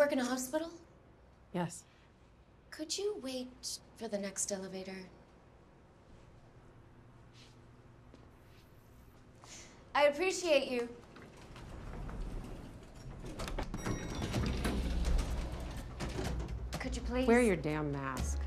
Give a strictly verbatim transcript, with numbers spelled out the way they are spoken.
work in a hospital? Yes. Could you wait for the next elevator? I appreciate you. Could you please? Wear your damn mask.